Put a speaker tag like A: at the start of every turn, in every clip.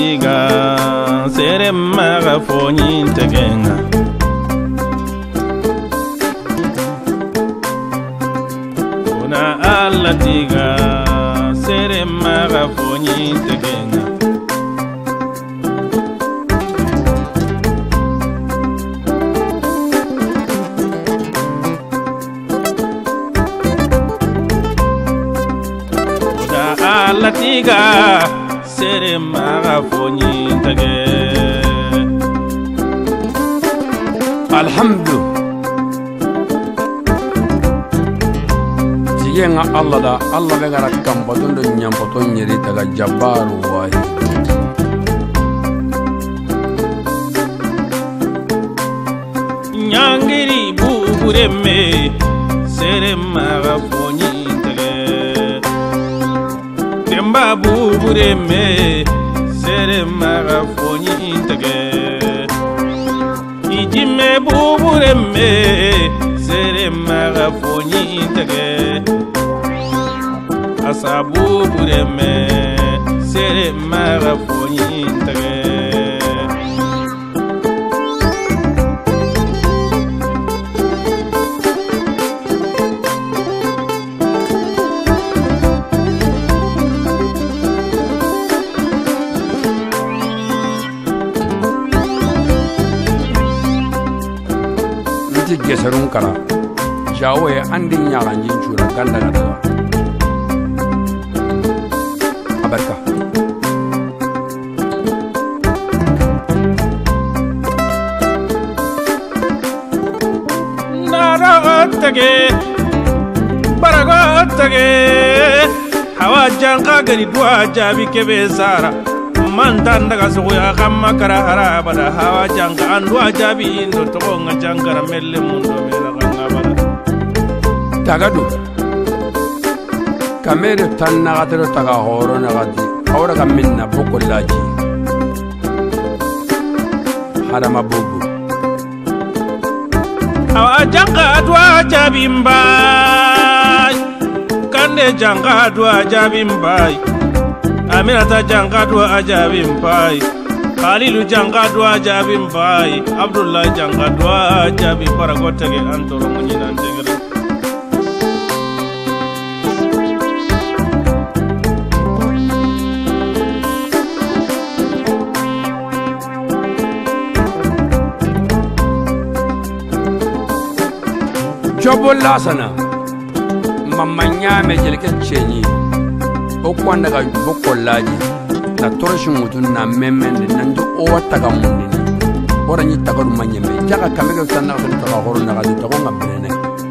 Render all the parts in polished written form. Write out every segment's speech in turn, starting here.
A: tiga sere maga fonyin tegenga Una alla tiga sere maga fonyin tegenga Una alla tiga sere maga fonyin tegenga
B: Alhamdu Tiyenga Allah da Allah be gara kambaton do nyambaton nyeri daga Jabbaru wahi
A: Nyangiri bubureme sere maga fonyin tege Demba bubureme sere maga fonyin tege Ijime bubureme sere maga fonyin tege Asa bubureme sere maga fonyin tege
B: Nti geserun kala jawo ye andi nyaranjin chura ganda gada abarka
A: Naragotage Baragotage Hawa janka gari dua jabi kebe sara Mantanda ga suya kama kara harabada Hawa janka andua jabi indo tokonga jankara mele mundo mela kanga bada
B: tagadu kamere tanna gatero taga horo na gati awra kaminna bokollaji harama bobu
A: Hawa janka adua jabi mbai Kande janka adua jabi mbai Aminata janka adua jabi mbai Khalilu janka adua jabi mbai Abdullah janka adua jabi Baragotage antoro munyinan tegere
B: jobo lasana mamanya me jelke chenyi o kwanda ga bokollaji na torshi mutun na memende nandu o wataga munini ora nyi tagaru manyeme jaga kamega tanna ko taga horo na ga tago ngabene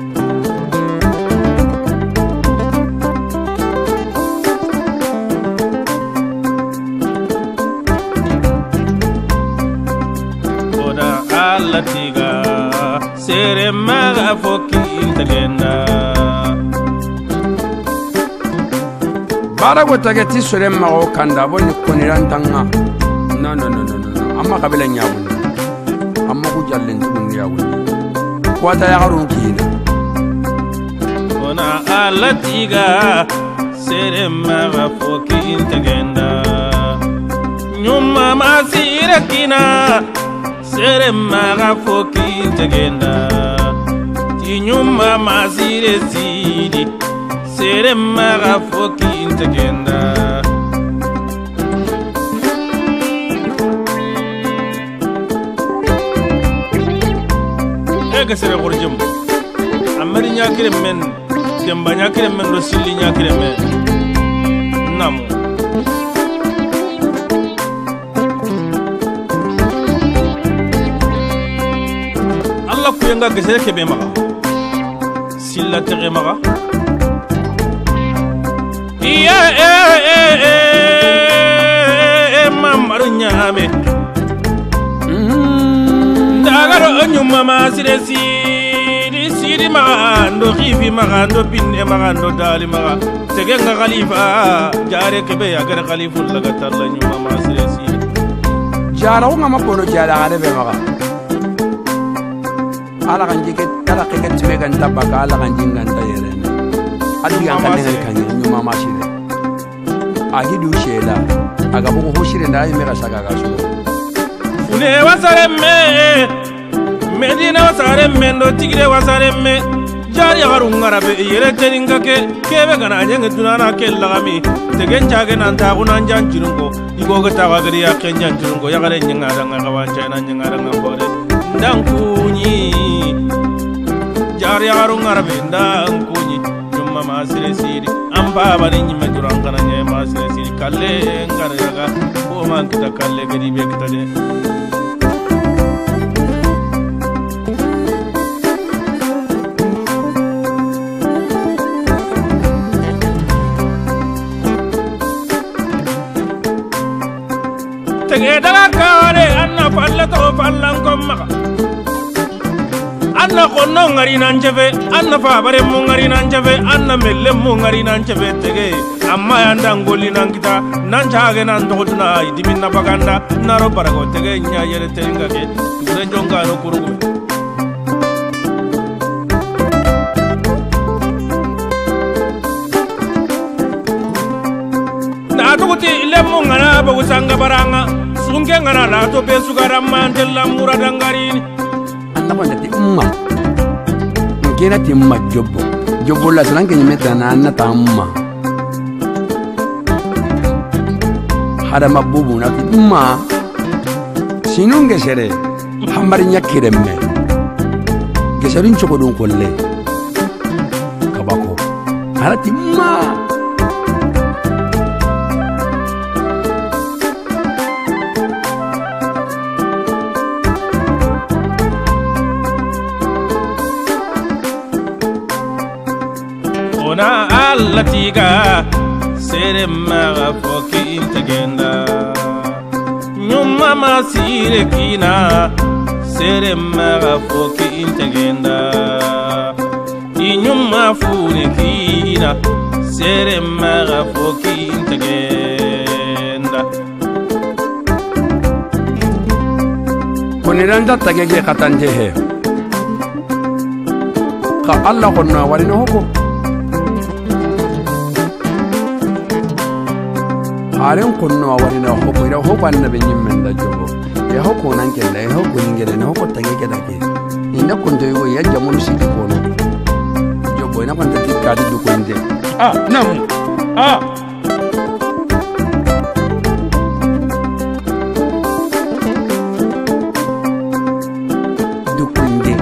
A: Oda alla tiga sere maga foki intagenda
B: bara go tage ti sore mago kanda bonni koniran tanga no amma kabila nyaawun amma ku jallen tun nyaawun kwata ya garun kina
A: Ona alla tiga sere maga foki intagenda Nyumma masira kina sere maga foki intagenda Nyumma masire sidi sere maga foki intagenda Ega sere gorjum amari nyakire men demba nyakire men rosili nyakire men namu Allah kuyenga gesere kebe maga silla tere maga iya mamaru nyame ndagaro nyuma masire sidi maga ndo khifi maga ndo pinne maga ndo dali maga tegenga khalifa jare kebe ya gar khaliful laga talla nyuma masire sidi
B: jara ko ngama kono jara gare be maga ala kan jike ala ke ketme kan tabaka ala kan jingan tayere adi yang kan dengan kan nyuma masire ahidu shela aga bugo hoshire nda yime ga saka ga so
A: une wasaremme medina wasaremme ndo tigre wasaremme jari garungara be yere teninga ke kebe gana nyenge dunana ke lagami tegen jage nan ta kunan janjirungo igo ga ta wagari ya ken janjirungo ya gare nyanga danga kawancha na nyanga danga bore ndankunyi jari garungara be ndankunyi nyumma masire siri amba bari nyimme duranga na nye masire siri kalle ngara yaga o man kita kalle gadi be kita de tege daga kawale anna falle to fallan komma anna konno ngari nan jebe anna fa bare mu ngari nan jebe anna melle mu ngari nan jebe tege amma yanda ngoli nan kita nan jage nan dogotuna diminna baganda naro barago tege nya yere tenga ke ture jonga no kurugo na tuguti ile mu ngana bagu sanga baranga sunge ngana na to be sugara mandella murada ngarini
B: anna ko ndati umma ngena ti umma jobbo la salange nyimeta na anna ta umma hada mabubu na ti umma sinunge sere hambari nyakiremme gesarin choko don kolle kabako hada ti umma ona allatiga sere maga foki integenda nyumma masire kina sere maga foki integenda inyumma fune kina sere maga foki integenda koniranda tagege katanje he ka Allah konna warino hoko haren konno warina hoko ira hoko annabe nyimmen da jogo ya hoko nan kella ya hoko ngere na hoko tagege dake inda konto yugo ya jamunu siki kono jogo ina konta tikadi du konde nam du konde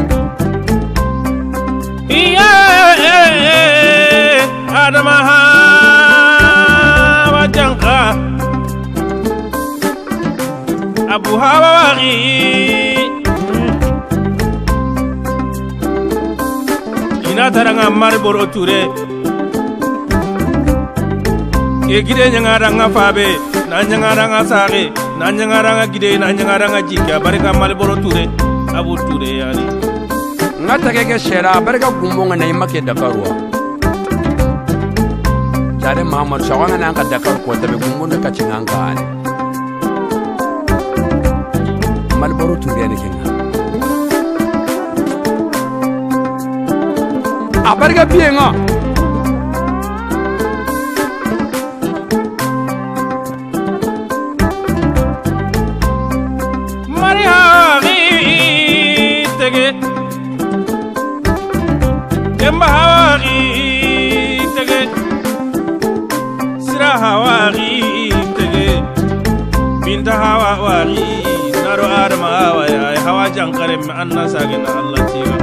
A: iya adama janka abu hawari ina taranga marboro ture ke gide nyanga fabe na nyanga sare na nyanga gide na nyanga jika barika marboro ture abu ture yani
B: ngata keke shera barika gumbonga na imake dakarwa jare Muhammad shawanga na ka Dakar ko tabe gumbunda ka cinganga ane malboro turiya ne kinga abarga bienga
A: maria tege demba hawari tege hawari tege binta hawari naro adama ya hawa jankare mi anna sage na Allah tiga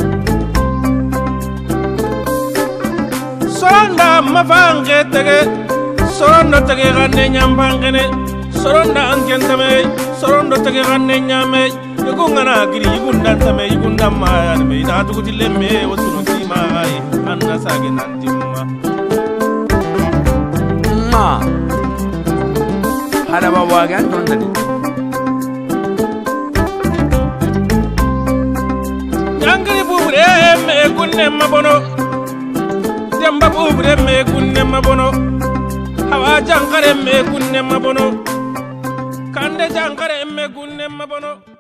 A: soronda mafange tege soronda tege ganne nyambangene soronda ankentame sorondo tege ganne nyame yugungana giri yugundan tame yugundam ma me ina tuguti lemme wasunu tima ay anna sage nan timma
B: hada ba wagan ton dadi
A: jangri bubre me kunne mabono demba bubre me kunne mabono hawa jangare me kunne mabono kande jangare me kunne mabono